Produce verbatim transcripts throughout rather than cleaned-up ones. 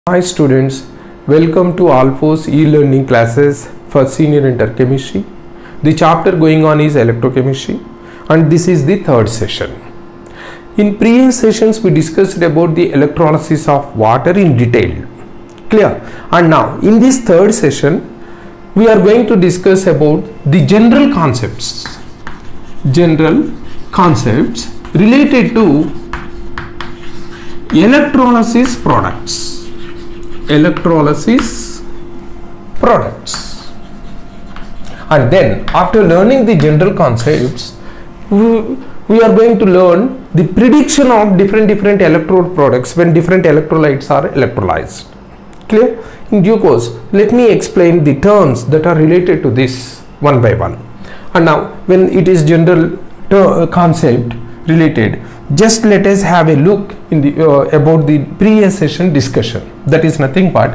Hi students, welcome to Alphos e-learning classes for senior inter chemistry. The chapter going on is electrochemistry and this is the third session. In previous sessions we discussed about the electrolysis of water in detail. Clear? And now in this third session we are going to discuss about the general concepts. General concepts related to electrolysis products. Electrolysis products, and then after learning the general concepts we, we are going to learn the prediction of different different electrode products when different electrolytes are electrolyzed. Clear? In due course let me explain the terms that are related to this one by one. And now when it is general uh, concept related, just let us have a look in the uh, about the previous session discussion. That is nothing but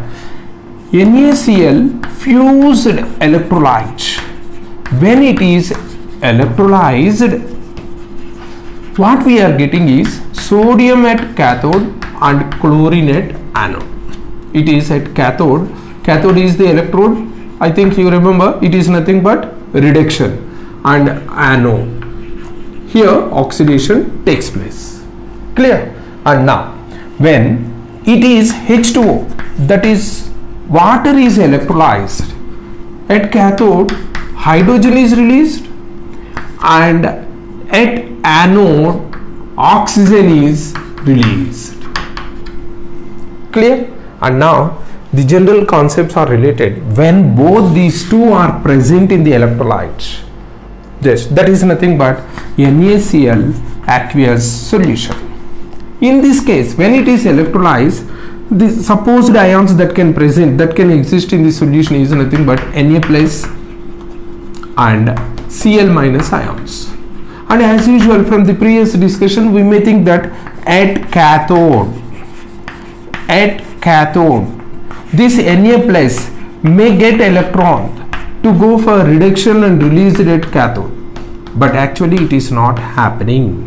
NaCl fused electrolyte. When it is electrolyzed, what we are getting is sodium at cathode and chlorine at anode. It is at cathode. Cathode is the electrode. I think you remember it is nothing but reduction, and anode. Here oxidation takes place. Clear? And now when it is H two O, that is water is electrolyzed, at cathode hydrogen is released and at anode oxygen is released. Clear? And now the general concepts are related when both these two are present in the electrolyte. Yes, that is nothing but NaCl aqueous solution. In this case, when it is electrolyzed, the supposed ions that can present, that can exist in the solution is nothing but Na plus and Cl minus ions. And as usual from the previous discussion, we may think that at cathode, at cathode, this Na plus may get electron to go for reduction and release it at cathode, but actually it is not happening.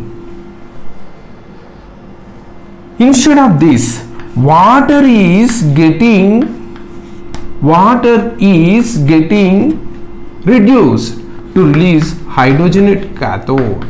Instead of this, water is getting water is getting reduced to release hydrogen at cathode.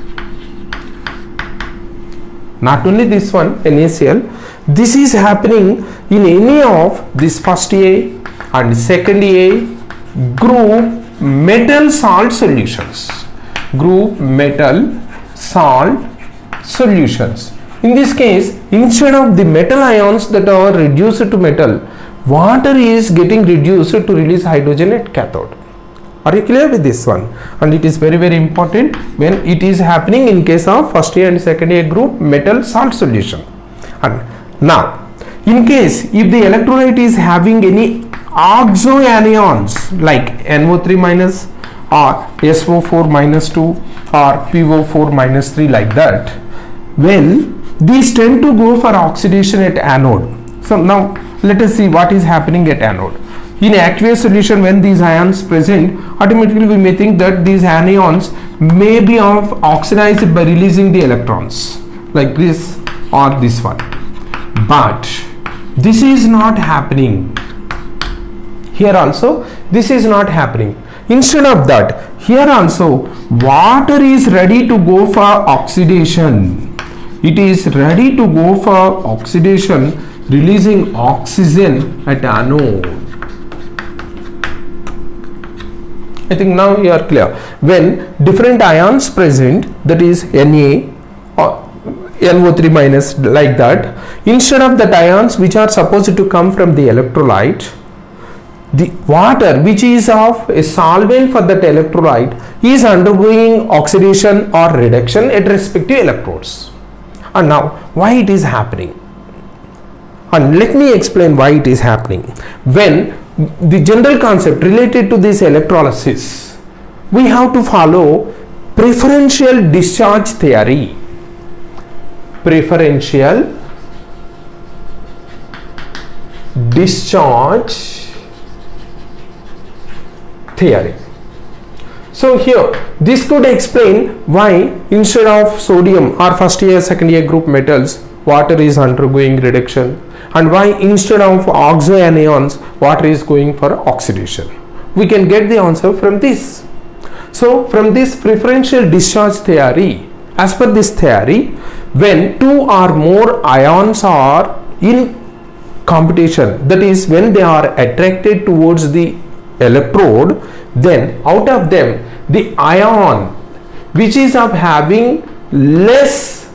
Not only this one, NaCl, this is happening in any of this first A and second A group metal salt solutions. Group metal salt solutions. In this case, instead of the metal ions that are reduced to metal, water is getting reduced to release hydrogen at cathode. Are you clear with this one? And it is very very important when it is happening in case of first A and second A group metal salt solution. And now in case if the electrolyte is having any oxo anions like N O three minus or S O four minus two or P O four minus three, like that, well, these tend to go for oxidation at anode. So now let us see what is happening at anode. In aqueous solution, when these ions present, automatically we may think that these anions may be of oxidized by releasing the electrons like this or this one, but this is not happening. Here also this is not happening. Instead of that, here also water is ready to go for oxidation. It is ready to go for oxidation, releasing oxygen at anode. I think now you are clear. When different ions present, that is Na or N O three minus, like that, instead of that ions which are supposed to come from the electrolyte, the water which is of a solvent for that electrolyte is undergoing oxidation or reduction at respective electrodes. And now why it is happening? And let me explain why it is happening. When the general concept related to this electrolysis, we have to follow preferential discharge theory. Preferential discharge theory. So here this could explain why instead of sodium or first A second A group metals, water is undergoing reduction and why instead of oxo anions water is going for oxidation? We can get the answer from this. So from this preferential discharge theory, as per this theory, when two or more ions are in competition, that is when they are attracted towards the electrode, then out of them the ion which is of having less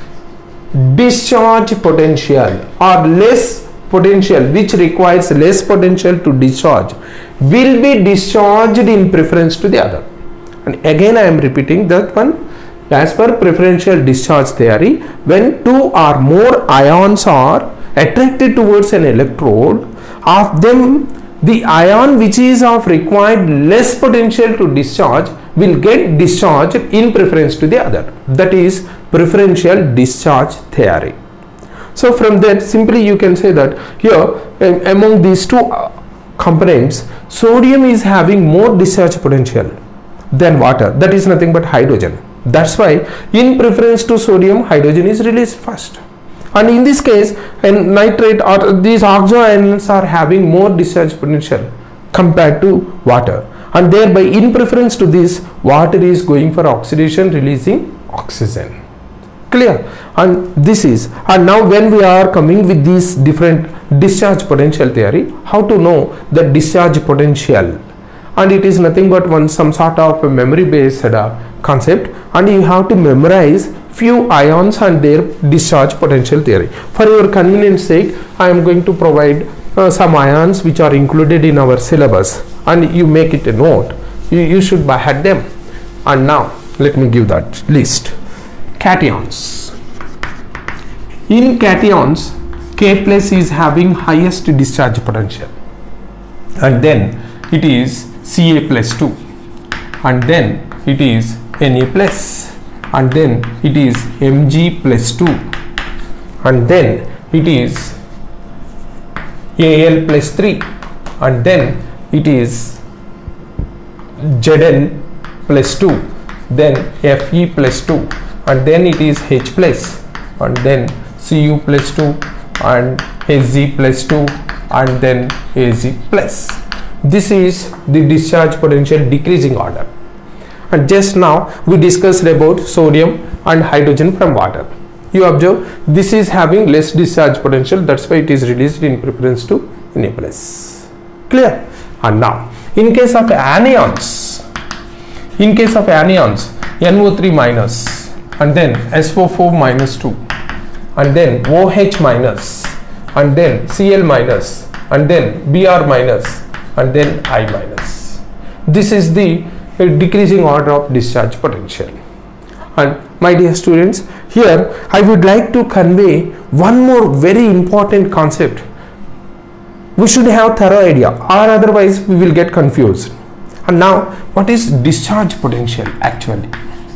discharge potential or less potential, which requires less potential to discharge, will be discharged in preference to the other. And again I am repeating that one. As per preferential discharge theory, when two or more ions are attracted towards an electrode, of them the ion which is of required less potential to discharge will get discharged in preference to the other. That is preferential discharge theory. So from that, simply you can say that here among these two components, sodium is having more discharge potential than water, that is nothing but hydrogen. That's why in preference to sodium, hydrogen is released first. And in this case, and nitrate or these oxo ions are having more discharge potential compared to water, and thereby in preference to this, water is going for oxidation, releasing oxygen. Clear? And this is, and now when we are coming with these different discharge potential theory, how to know the discharge potential? And it is nothing but one some sort of a memory based uh, concept, and you have to memorize few ions and their discharge potential theory. For your convenience sake, I am going to provide uh, some ions which are included in our syllabus, and you make it a note. You, you should by head them. And now let me give that list. Cations. In cations, K plus is having highest discharge potential, and then it is C A plus two, and then it is N A plus, and then it is M G plus two, and then it is A L plus three, and then it is Z N plus two, then F E plus two, and then it is H plus, and then C U plus two, and H Z plus two, and then A Z plus. This is the discharge potential decreasing order. And just now we discussed about sodium and hydrogen from water. You observe this is having less discharge potential, that's why it is released in preference to Na plus. Clear? And now in case of anions, in case of anions, N O three minus, and then S O four minus two, and then OH minus, and then Cl minus, and then Br minus, and then I minus. This is the decreasing order of discharge potential. And my dear students, here I would like to convey one more very important concept. We should have thorough idea, or otherwise we will get confused. And now, what is discharge potential actually?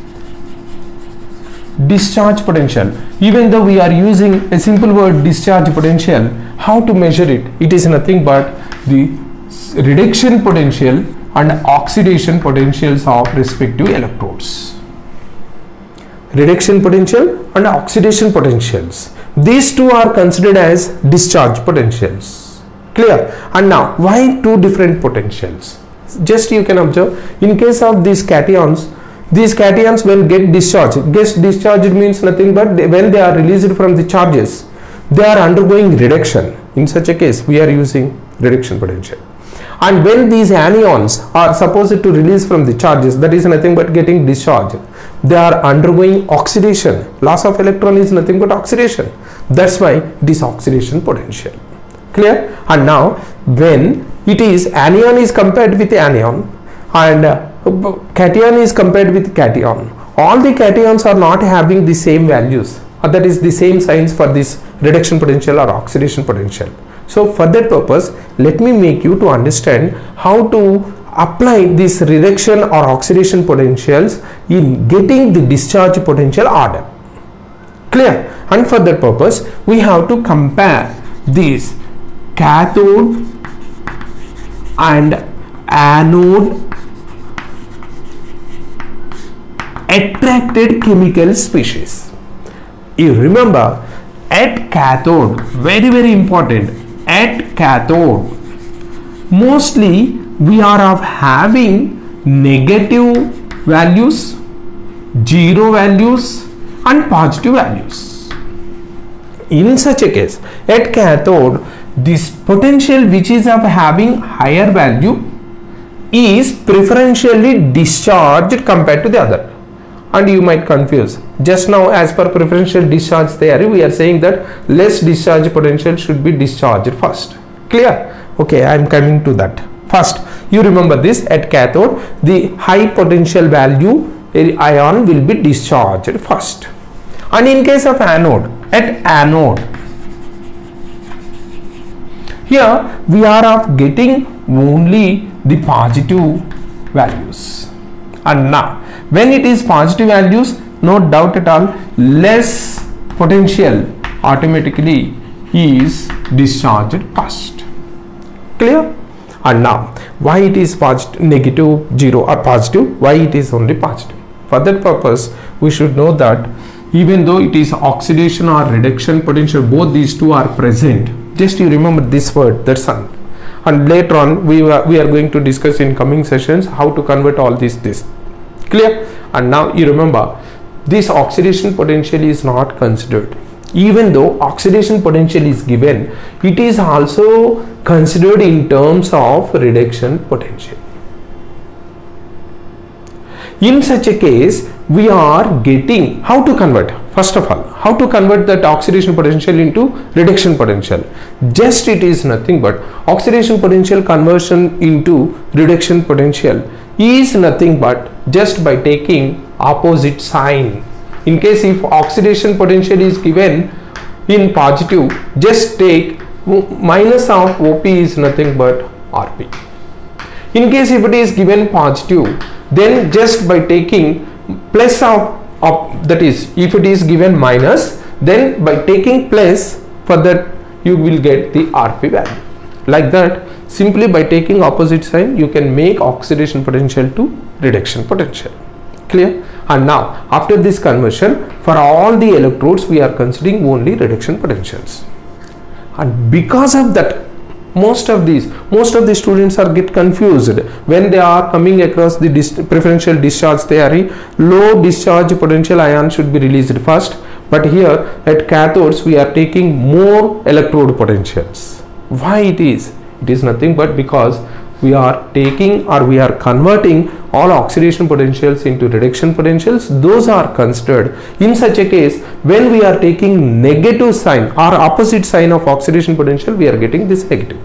Discharge potential, even though we are using a simple word discharge potential, how to measure it? It is nothing but the reduction potential and oxidation potentials of respective electrodes. Reduction potential and oxidation potentials, these two are considered as discharge potentials. Clear? And now why two different potentials? Just you can observe, in case of these cations, these cations when get discharged, get discharged means nothing but they, when they are released from the charges, they are undergoing reduction. In such a case we are using reduction potential. And when these anions are supposed to release from the charges, that is nothing but getting discharged, they are undergoing oxidation. Loss of electron is nothing but oxidation. That's why this oxidation potential. Clear? And now when it is anion is compared with anion and uh, cation is compared with cation, all the cations are not having the same values, or that is the same signs for this reduction potential or oxidation potential. So for that purpose, let me make you to understand how to apply this reduction or oxidation potentials in getting the discharge potential order. Clear? And for that purpose, we have to compare these cathode and anode attracted chemical species. You remember, at cathode, very very important, at cathode mostly we are of having negative values, zero values and positive values. In such a case, at cathode, this potential which is of having higher value is preferentially discharged compared to the other. And you might confuse. Just now, as per preferential discharge theory, we are saying that less discharge potential should be discharged first. Clear? Okay, I am coming to that. First, you remember this, at cathode, the high potential value ion will be discharged first. And in case of anode, at anode, here we are of getting only the positive values. And now, when it is positive values, no doubt at all, less potential automatically is discharged first. Clear? And now, why it is positive, negative, zero or positive? Why it is only positive? For that purpose, we should know that even though it is oxidation or reduction potential, both these two are present. Just you remember this word, that's all. And later on, we are, we are going to discuss in coming sessions how to convert all this this. Clear? And now you remember, this oxidation potential is not considered. Even though oxidation potential is given, it is also considered in terms of reduction potential. In such a case, we are getting how to convert. First of all, how to convert that oxidation potential into reduction potential? Just it is nothing but oxidation potential conversion into reduction potential is nothing but just by taking opposite sign. In case if oxidation potential is given in positive, just take minus of O P is nothing but R P. In case if it is given positive, then just by taking plus of, of that is, if it is given minus, then by taking plus, for that you will get the R P value. Like that, simply by taking opposite sign, you can make oxidation potential to reduction potential. Clear? And now, after this conversion, for all the electrodes, we are considering only reduction potentials. And because of that, most of these most of the students are get confused when they are coming across the dis preferential discharge theory. Low discharge potential ion should be released first, but here at cathodes we are taking more electrode potentials. Why it is? It is nothing but because we are taking or we are converting all oxidation potentials into reduction potentials. Those are considered. In such a case, when we are taking negative sign or opposite sign of oxidation potential, we are getting this negative.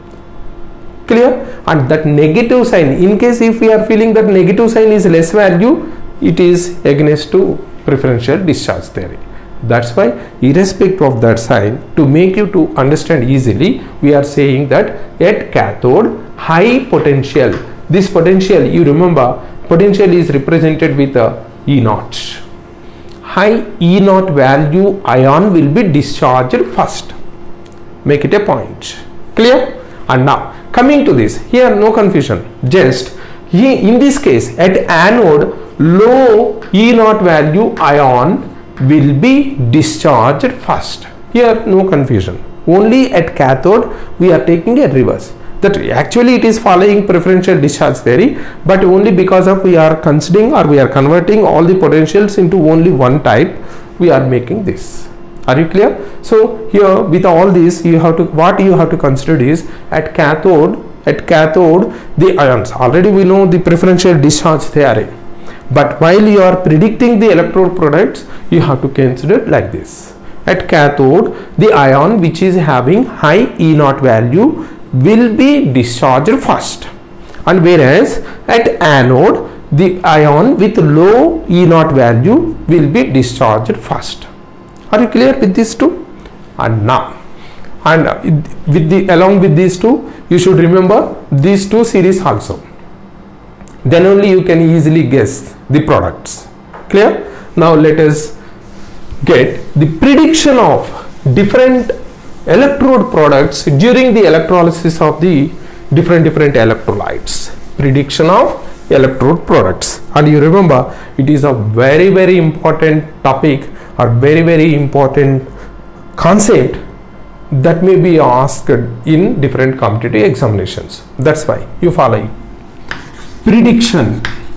Clear? And that negative sign, in case if we are feeling that negative sign is less value, it is against to preferential discharge theory. That's why, irrespective of that sign, to make you to understand easily, we are saying that at cathode, high potential, this potential, you remember, potential is represented with a E naught. High E naught value ion will be discharged first. Make it a point. Clear? And now, coming to this, here no confusion. Just, here in this case, at anode, low E naught value ion will be discharged first. Here no confusion. Only at cathode, we are taking a reverse. That actually it is following preferential discharge theory, but only because of we are considering or we are converting all the potentials into only one type, we are making this. Are you clear? So here with all this, you have to, what you have to consider is at cathode, at cathode the ions, already we know the preferential discharge theory, but while you are predicting the electrode products, you have to consider like this. At cathode, the ion which is having high E naught value will be discharged first, and whereas at anode, the ion with low E naught value will be discharged first. Are you clear with these two? And now, and with the along with these two, you should remember these two series also. Then only you can easily guess the products. Clear? Now let us get the prediction of different electrode products during the electrolysis of the different different electrolytes. Prediction of electrode products. And you remember, it is a very very important topic or very very important concept that may be asked in different competitive examinations. That's why you follow it. Prediction.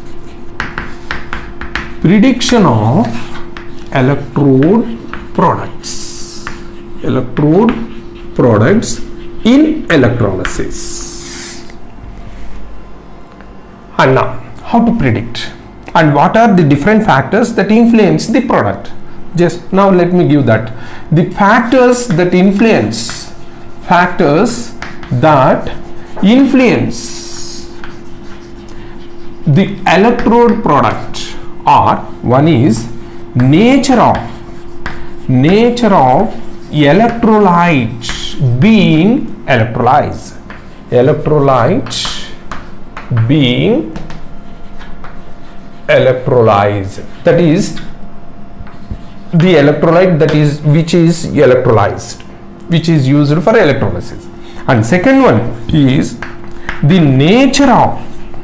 Prediction of electrode products. Electrode products in electrolysis. And now, how to predict? And what are the different factors that influence the product? Just now let me give that. The factors that influence, factors that influence the electrode product are, one is nature of, nature of electrolyte being electrolyzed. Electrolyte being electrolyzed. That is the electrolyte that is which is electrolyzed, which is used for electrolysis. And second one is the nature of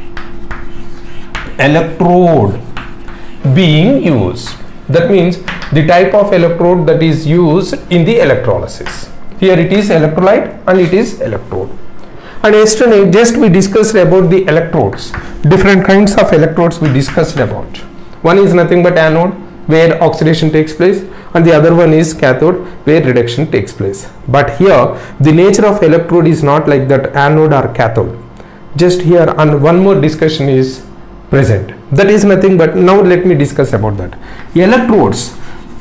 electrode being used. That means the type of electrode that is used in the electrolysis. Here it is electrolyte and it is electrode. And yesterday just we discussed about the electrodes, different kinds of electrodes we discussed about. One is nothing but anode, where oxidation takes place, and the other one is cathode, where reduction takes place. But here the nature of electrode is not like that, anode or cathode. Just here, and one more discussion is present. That is nothing but, now let me discuss about that. Electrodes.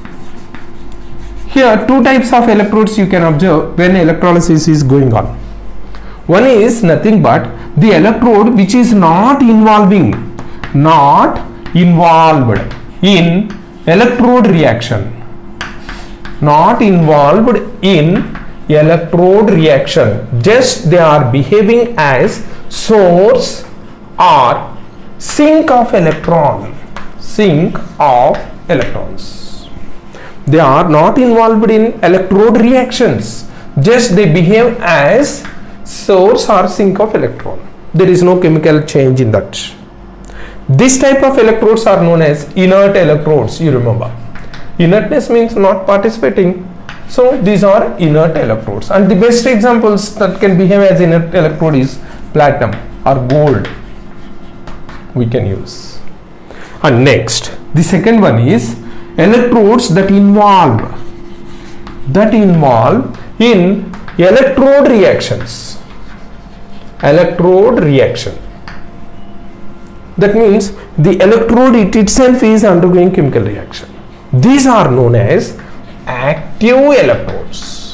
Here two types of electrodes you can observe when electrolysis is going on. One is nothing but the electrode which is not involving, not involved in electrode reaction, not involved in electrode reaction, just they are behaving as source or sink of electron, sink of electrons. They are not involved in electrode reactions, just they behave as source or sink of electron. There is no chemical change in that. This type of electrodes are known as inert electrodes. You remember, inertness means not participating. So these are inert electrodes, and the best examples that can behave as inert electrode is platinum or gold we can use. And next, the second one is electrodes that involve that involve in electrode reactions. Electrode reaction. That means the electrode it itself is undergoing chemical reaction. These are known as active electrodes.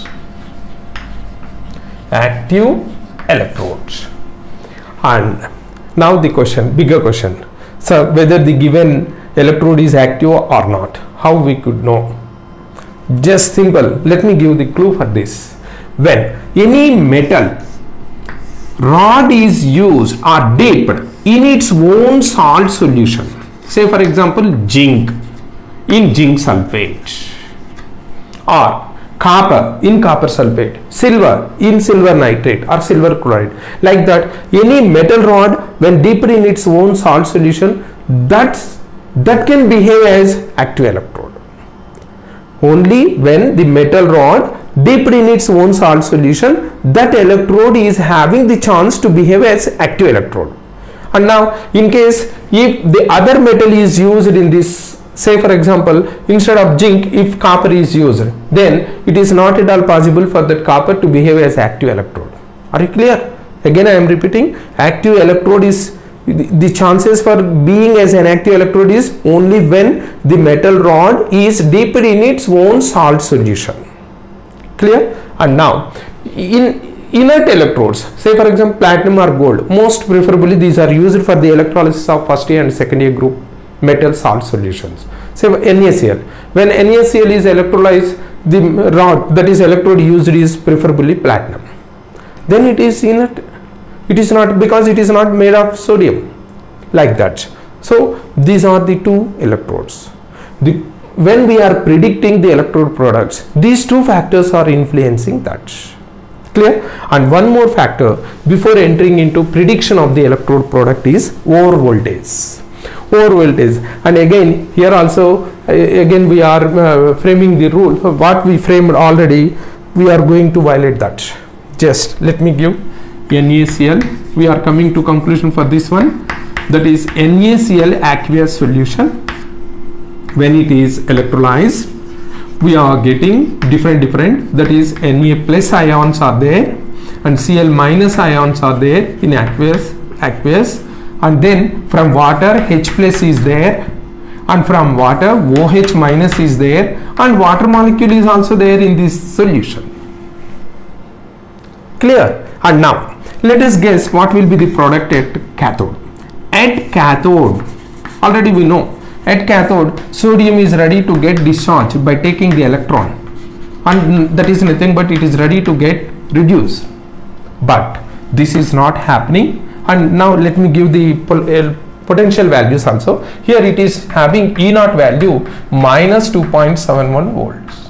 Active electrodes. And now the question, bigger question. So whether the given electrode is active or not, how we could know? Just simple. Let me give the clue for this. When any metal rod is used or dipped in its own salt solution, say for example zinc in zinc sulfate, or copper in copper sulfate, silver in silver nitrate or silver chloride, like that, any metal rod when dipped in its own salt solution, that's that can behave as active electrode. Only when the metal rod dipped in its own salt solution, that electrode is having the chance to behave as active electrode. And now in case if the other metal is used in this, say for example instead of zinc if copper is used, then it is not at all possible for that copper to behave as active electrode. Are you clear? Again I am repeating, active electrode is, the chances for being as an active electrode is only when the metal rod is dipped in its own salt solution. Clear? And now in inert electrodes, say for example platinum or gold, most preferably these are used for the electrolysis of first year and second year group metal salt solutions. Say N A C L, when N A C L is electrolyzed, the rod that is electrode used is preferably platinum. Then it is inert, it is not, because it is not made of sodium, like that. So these are the two electrodes. The when we are predicting the electrode products, these two factors are influencing that. Clear? And one more factor before entering into prediction of the electrode product is over voltage. over voltage. And again here also uh, again we are uh, framing the rule. What we framed already, we are going to violate that. Just let me give NaCl. We are coming to conclusion for this one, that is NaCl aqueous solution. When it is electrolyzed, we are getting different different, that is Na plus ions are there and Cl minus ions are there in aqueous aqueous and then from water H plus is there, and from water OH minus is there, and water molecule is also there in this solution. Clear? And now let us guess what will be the product at cathode. At cathode, already we know, at cathode sodium is ready to get discharged by taking the electron, and that is nothing but it is ready to get reduced. But this is not happening. And now let me give the uh, potential values also. Here it is having E naught value minus two point seven one volts.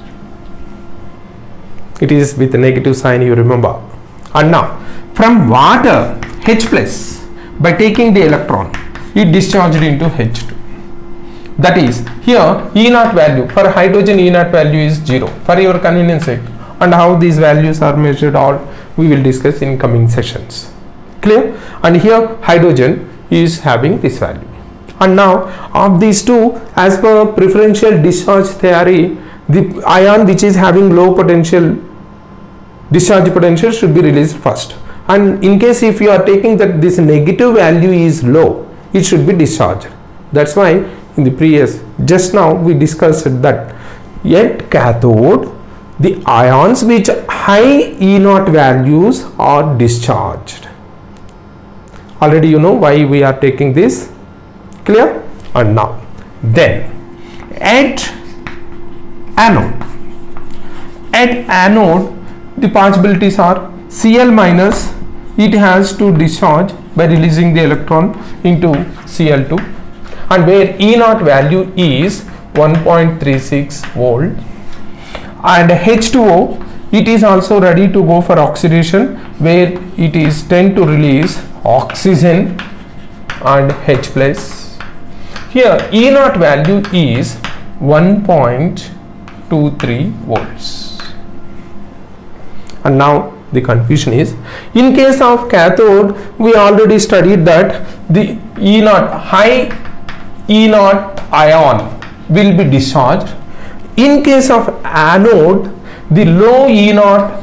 It is with a negative sign, you remember. And now from water H plus, by taking the electron, it discharged into H two. That is, here E naught value for hydrogen, E naught value is zero for your convenience sake, and how these values are measured all we will discuss in coming sessions. Clear? And here hydrogen is having this value. And now of these two, as per preferential discharge theory, the ion which is having low potential discharge potential should be released first, and in case if you are taking that this negative value is low, it should be discharged. That's why in the previous, just now we discussed that at cathode the ions which high E naught values are discharged. Already you know why we are taking this. Clear? And now then at anode, at anode the possibilities are Cl minus, it has to discharge by releasing the electron into Cl two, and where E naught value is one point three six volt, and H two O, it is also ready to go for oxidation, where it is tend to release oxygen and H plus. Here E naught value is one point two three volts. And now the confusion is, in case of cathode we already studied that the E naught, high E naught ion will be discharged. In case of anode, the low E naught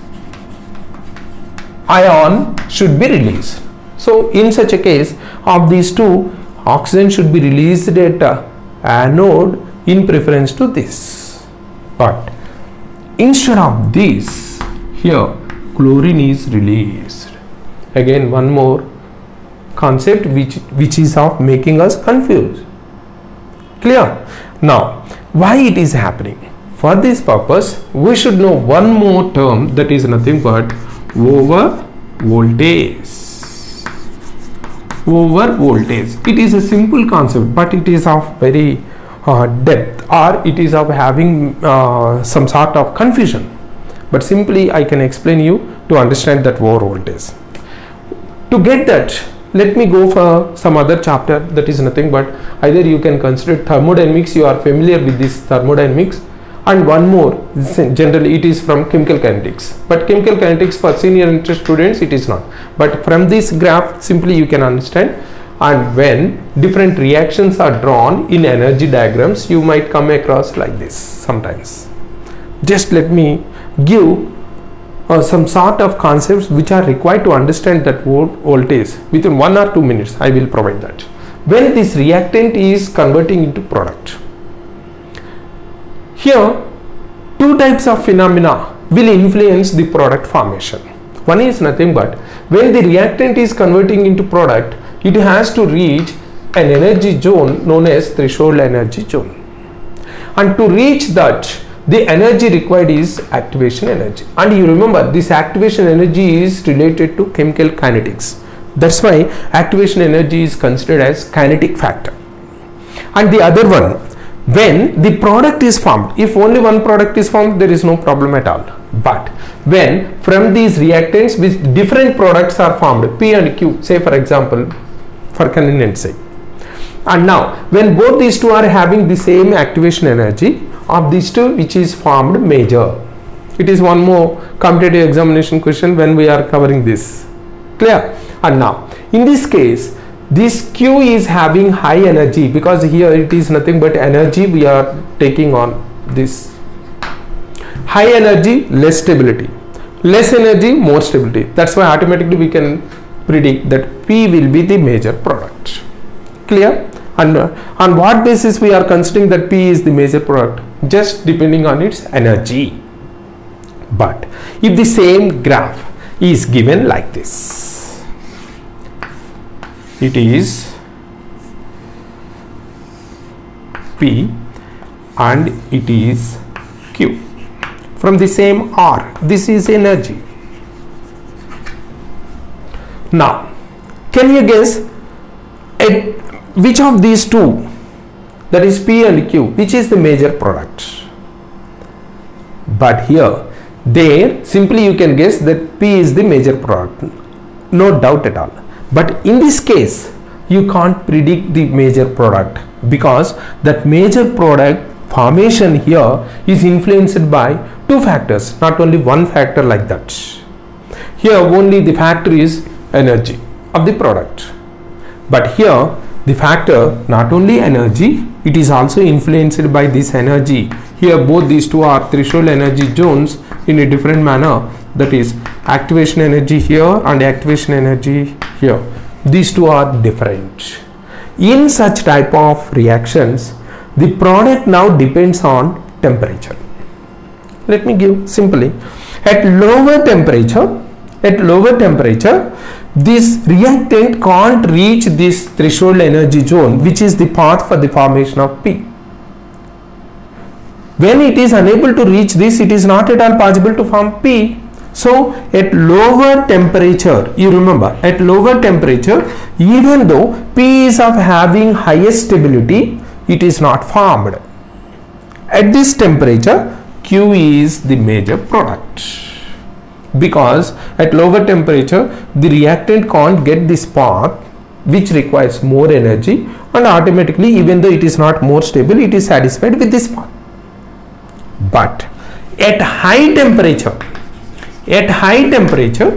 ion should be released. So in such a case of these two, oxygen should be released at uh, anode in preference to this. But instead of this, here chlorine is released. Again one more concept which which is of making us confused. Clear? Now why it is happening? For this purpose we should know one more term, that is nothing but over voltage. Over voltage. It is a simple concept, but it is of very uh, depth, or it is of having uh, some sort of confusion. But simply I can explain you to understand that over voltage. To get that, let me go for some other chapter, that is nothing but either you can consider thermodynamics, you are familiar with this thermodynamics, and one more, generally it is from chemical kinetics, but chemical kinetics for senior interest students it is not, but from this graph simply you can understand. And when different reactions are drawn in energy diagrams, you might come across like this sometimes. Just let me give uh, some sort of concepts which are required to understand that voltage. Within one or two minutes I will provide that. When this reactant is converting into product, here two types of phenomena will influence the product formation. One is nothing but when the reactant is converting into product, it has to reach an energy zone known as threshold energy zone, and to reach that the energy required is activation energy. And you remember this activation energy is related to chemical kinetics. That's why activation energy is considered as kinetic factor. And the other one, when the product is formed, if only one product is formed, there is no problem at all. But when from these reactants with different products are formed, P and Q, say for example, for convenience sake, And now when both these two are having the same activation energy of these two, which is formed major. It is one more competitive examination question when we are covering this. Clear? And now in this case, this Q is having high energy, because here it is nothing but energy we are taking on this. High energy, less stability. Less energy, more stability. That's why automatically we can predict that P will be the major product. Clear? And uh, on what basis we are considering that P is the major product? Just depending on its energy. But if the same graph is given like this, it is P and it is Q from the same R. This is energy. Now, can you guess at which of these two, that is P and Q, which is the major product? But here, there simply you can guess that P is the major product, no doubt at all. But in this case, you can't predict the major product, because that major product formation here is influenced by two factors, not only one factor like that. Here only the factor is energy of the product, but here the factor not only energy, it is also influenced by this energy. Here both these two are threshold energy zones in a different manner, that is activation energy here and activation energy here. These two are different. In such type of reactions, the product now depends on temperature. Let me give simply, at lower temperature, at lower temperature, this reactant can't reach this threshold energy zone, which is the path for the formation of P. When it is unable to reach this, it is not at all possible to form P. So at lower temperature, you remember, at lower temperature, even though P is of having highest stability, it is not formed. At this temperature, Q is the major product, because at lower temperature the reactant can't get this path which requires more energy, and automatically, even though it is not more stable, it is satisfied with this path. But at high temperature, at high temperature,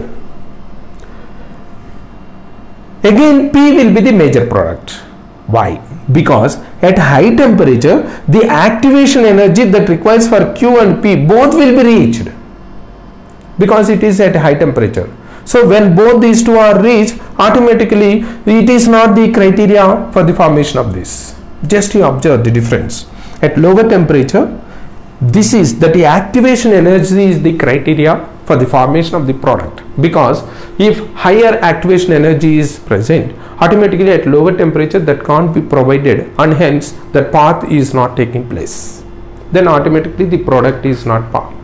again P will be the major product. Why? Because at high temperature, the activation energy that requires for Q and P both will be reached, because it is at high temperature. So when both these two are reached, automatically it is not the criteria for the formation of this. Just you observe the difference. At lower temperature, this is that the activation energy is the criteria for the formation of the product, because if higher activation energy is present, automatically at lower temperature that can't be provided, and hence that path is not taking place. Then automatically the product is not formed.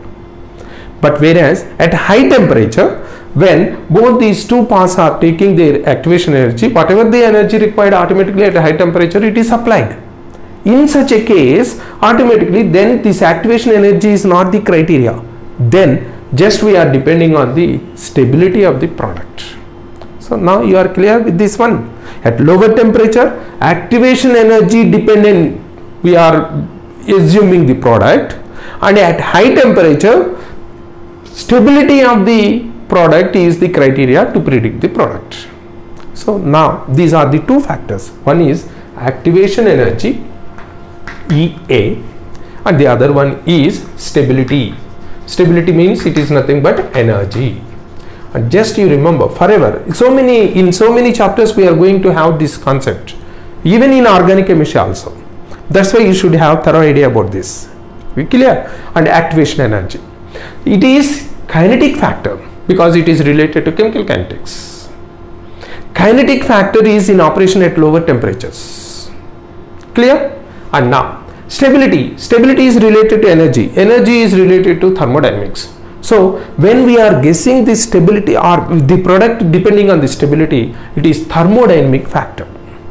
But whereas at high temperature, when both these two paths are taking their activation energy, whatever the energy required, automatically at a high temperature it is applied. In such a case, automatically then this activation energy is not the criteria. Then just we are depending on the stability of the product. So now you are clear with this one. At lower temperature, activation energy dependent we are assuming the product, and at high temperature, stability of the product is the criteria to predict the product. So now these are the two factors. One is activation energy, E A, and the other one is stability. Stability means it is nothing but energy. And just you remember forever, so many in so many chapters we are going to have this concept, even in organic chemistry also. That's why you should have thorough idea about this. We clear? And activation energy, it is kinetic factor, because it is related to chemical kinetics. Kinetic factor is in operation at lower temperatures. Clear? And now stability, stability is related to energy, energy is related to thermodynamics. So when we are guessing the stability or the product depending on the stability, it is thermodynamic factor.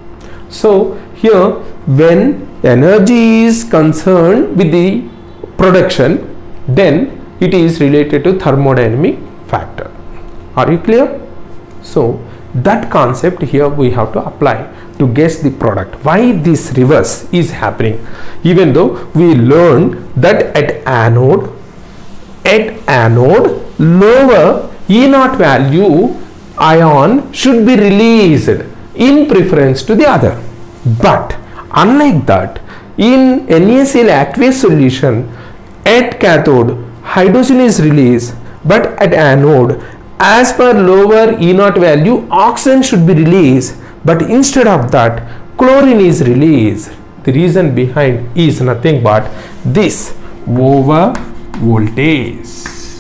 So here when energy is concerned with the production, then it is related to thermodynamic factor. Are you clear? So That concept here we have to apply to guess the product. Why this reverse is happening? Even though we learned that at anode, at anode, lower E naught value ion should be released in preference to the other. But unlike that, in NaCl aqueous solution, at cathode, hydrogen is released, but at anode, as per lower E naught value, oxygen should be released, but instead of that, chlorine is released. The reason behind is nothing but this over voltage.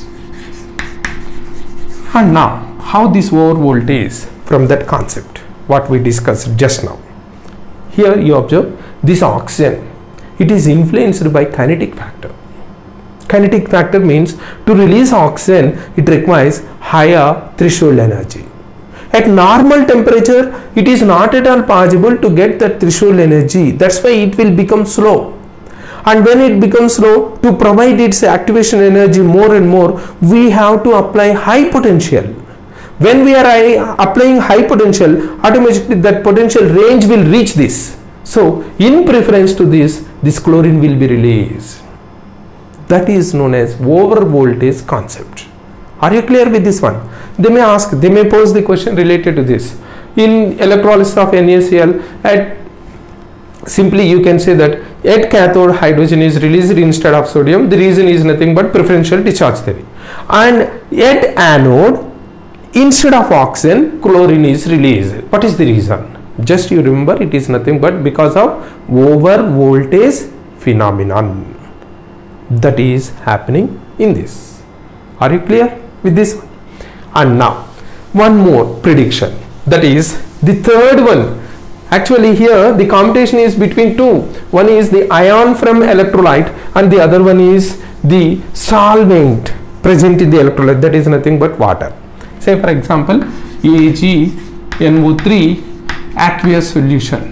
And now, how this over voltage from that concept, what we discussed just now. Here you observe this oxygen, it is influenced by kinetic factor. Kinetic factor means to release oxygen, it requires higher threshold energy. At normal temperature, it is not at all possible to get that threshold energy. That's why it will become slow. And when it becomes slow, to provide its activation energy more and more, we have to apply high potential. When we are applying high potential, automatically that potential range will reach this. So, in preference to this, this chlorine will be released. That is known as over voltage concept. Are you clear with this one? They may ask, they may pose the question related to this. In electrolysis of NaCl, at simply you can say that at cathode hydrogen is released instead of sodium. The reason is nothing but preferential discharge theory. And at anode, instead of oxygen, chlorine is released. What is the reason? Just you remember, it is nothing but because of over voltage phenomenon that is happening in this. Are you clear with this one? And now one more prediction, that is the third one. Actually here the competition is between two. One is the ion from electrolyte and the other one is the solvent present in the electrolyte, that is nothing but water. Say for example A G N O three aqueous solution.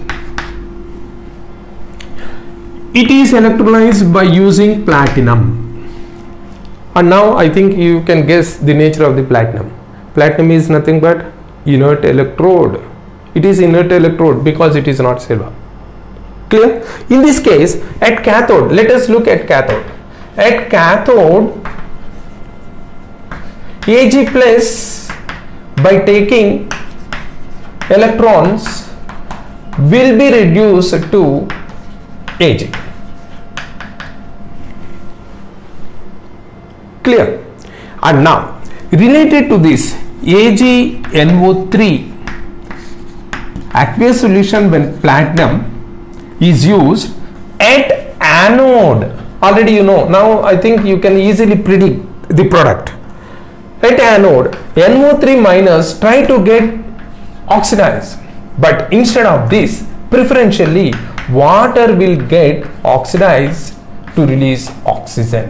It is electrolyzed by using platinum. And now I think you can guess the nature of the platinum. Platinum is nothing but inert electrode. It is inert electrode because it is not silver. Clear? In this case, at cathode, let us look at cathode. At cathode, Ag plus by taking electrons will be reduced to Ag. Clear? And now related to this A G N O three aqueous solution, when platinum is used at anode, already you know, now I think you can easily predict the product. At anode, N O three minus try to get oxidized, but instead of this, preferentially water will get oxidized to release oxygen.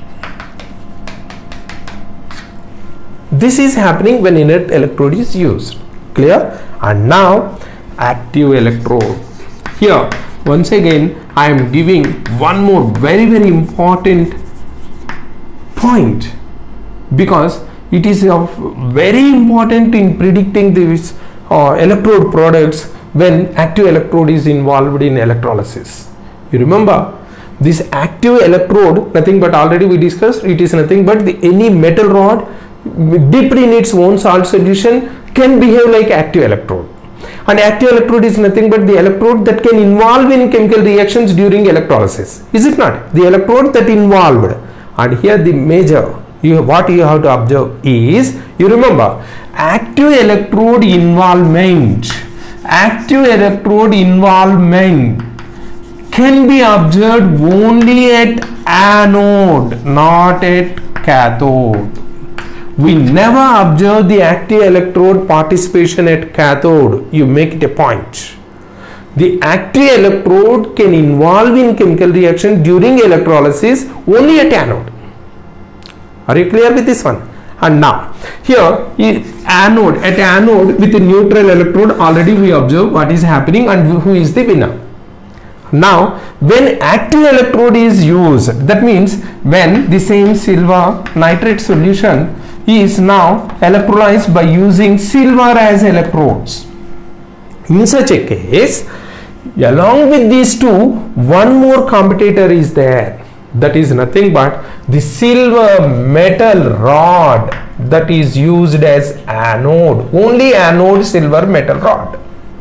This is happening when inert electrode is used. Clear? And now active electrode. Here once again I am giving one more very very important point, because it is of very important in predicting these uh, electrode products when active electrode is involved in electrolysis. You remember this active electrode, nothing but already we discussed, it is nothing but the any metal rod dipped in its own salt solution can behave like active electrode. And active electrode is nothing but the electrode that can involve in chemical reactions during electrolysis. Is it not? The electrode that involved. And here the major, you what you have to observe is, you remember, active electrode involvement. Active electrode involvement can be observed only at anode, not at cathode. We never observe the active electrode participation at cathode. You make it a point. The active electrode can involve in chemical reaction during electrolysis only at anode. Are you clear with this one? And now here anode, at anode with a neutral electrode, already we observe what is happening and who is the winner. Now when active electrode is used, that means when the same silver nitrate solution is now electrolyzed by using silver as electrodes. In such a case, along with these two, one more competitor is there. That is nothing but the silver metal rod that is used as anode. Only anode silver metal rod.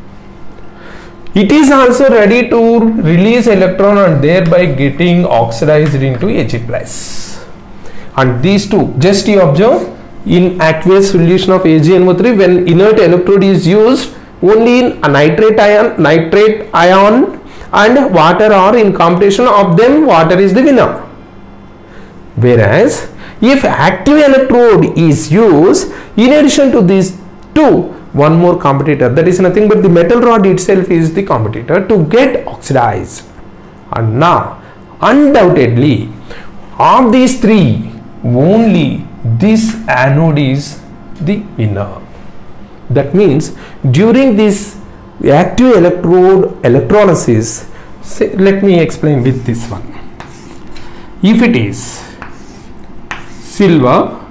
It is also ready to release electron and thereby getting oxidized into Ag plus. And these two, just you observe, in aqueous solution of A g N O three, when inert electrode is used, only in a nitrate ion, nitrate ion and water are in competition. Of them, water is the winner. Whereas, if active electrode is used, in addition to these two, one more competitor, that is nothing but the metal rod itself is the competitor to get oxidized. And now, undoubtedly, of these three, only this anode is the winner. That means during this active electrode electrolysis, say, let me explain with this one. If it is silver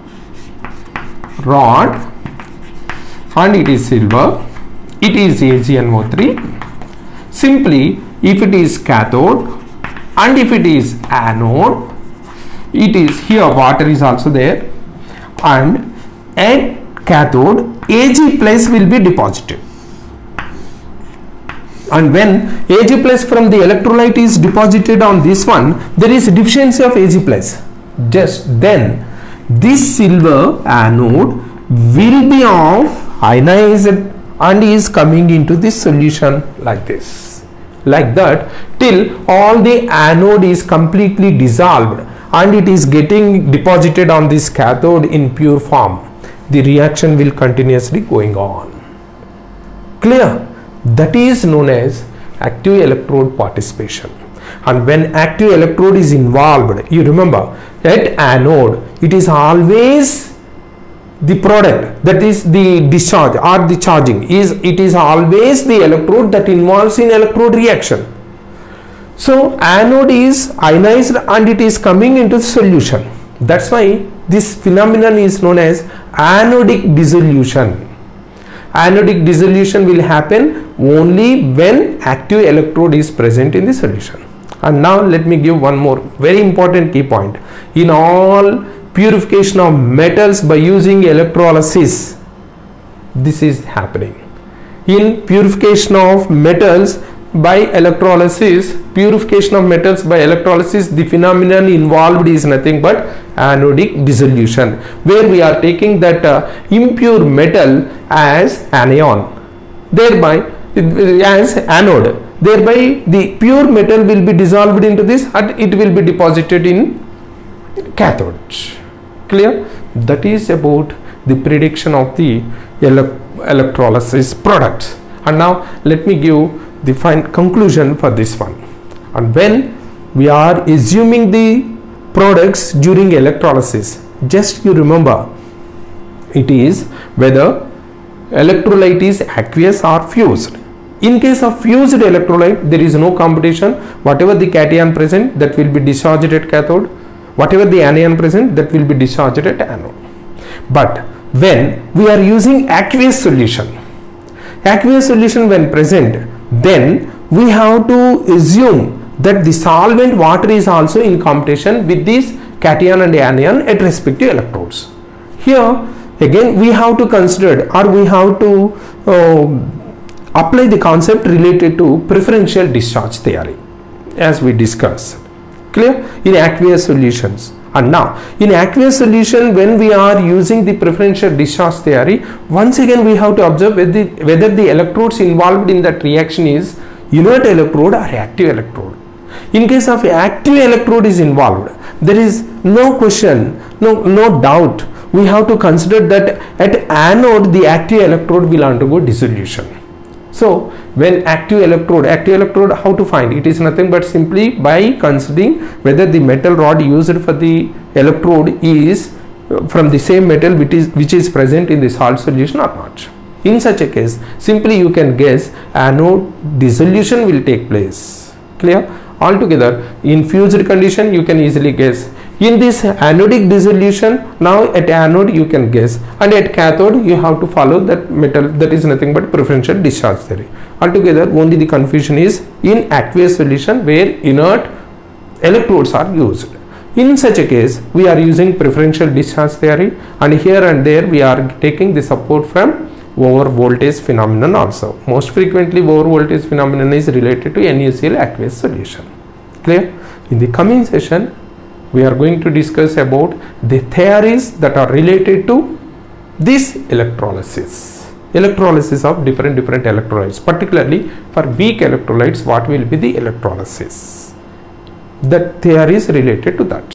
rod and it is silver, it is A g N O three. Simply, if it is cathode and if it is anode, it is here water is also there, and at cathode Ag plus will be deposited. And when Ag plus from the electrolyte is deposited on this one, there is a deficiency of Ag plus. Just then, this silver anode will be of ionized and is coming into this solution like this, like that, till all the anode is completely dissolved and it is getting deposited on this cathode in pure form. The reaction will continuously going on. Clear? That is known as active electrode participation. And when active electrode is involved, you remember, at anode, it is always the product, that is the discharge or the charging, is it is always the electrode that involves in electrode reaction. So anode is ionized and it is coming into the solution. That's why this phenomenon is known as anodic dissolution. Anodic dissolution will happen only when active electrode is present in the solution. And now let me give one more very important key point. In all purification of metals by using electrolysis, this is happening. In purification of metals by electrolysis, purification of metals by electrolysis, the phenomenon involved is nothing but anodic dissolution, where we are taking that uh, impure metal as anion, thereby as anode, thereby the pure metal will be dissolved into this and it will be deposited in cathode. Clear? That is about the prediction of the ele electrolysis products. And now let me give the final conclusion for this one. And when we are assuming the products during electrolysis, just you remember, it is whether electrolyte is aqueous or fused. In case of fused electrolyte, there is no competition. Whatever the cation present, that will be discharged at cathode. Whatever the anion present, that will be discharged at anode. But when we are using aqueous solution, aqueous solution when present, then we have to assume that the solvent water is also in competition with this cation and anion at respective electrodes. Here again we have to consider, or we have to uh, apply the concept related to preferential discharge theory as we discussed. Clear? In aqueous solutions. And now in aqueous solution, when we are using the preferential discharge theory, once again we have to observe whether the, whether the electrodes involved in that reaction is inert electrode or active electrode. In case of active electrode is involved, there is no question, no, no doubt, we have to consider that at anode the active electrode will undergo dissolution. So when active electrode, active electrode, how to find? It is nothing but simply by considering whether the metal rod used for the electrode is from the same metal which is, which is present in the salt solution or not. In such a case, simply you can guess anode dissolution will take place. Clear? Altogether, in fused condition you can easily guess In this anodic dissolution, now at anode you can guess, and at cathode you have to follow that metal, that is nothing but preferential discharge theory. Altogether, only the confusion is in aqueous solution where inert electrodes are used. In such a case, we are using preferential discharge theory, and here and there we are taking the support from over voltage phenomenon also. Most frequently over voltage phenomenon is related to NaCl aqueous solution. Clear? In the coming session, we are going to discuss about the theories that are related to this electrolysis. Electrolysis of different different electrolytes. Particularly for weak electrolytes, what will be the electrolysis? That theory is related to that.